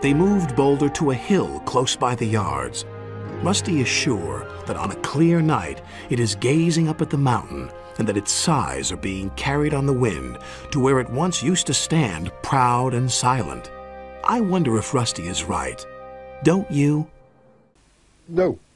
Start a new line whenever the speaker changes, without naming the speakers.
They moved Boulder to a hill close by the yards. Rusty is sure that on a clear night it is gazing up at the mountain and that its sighs are being carried on the wind to where it once used to stand proud and silent. I wonder if Rusty is right. Don't you?
No.